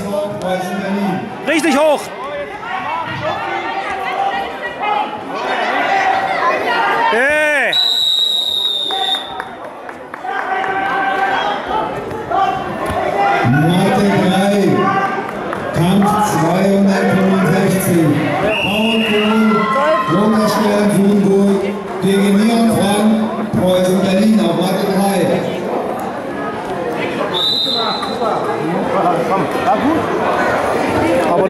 Preußen Berlin. Richtig hoch. Hey. Mate 3, Kampf 265. Bauernkohl, Wunderstern, Funburg gegen Leon Frank, Preußen Berlin auf Matte 3. Aber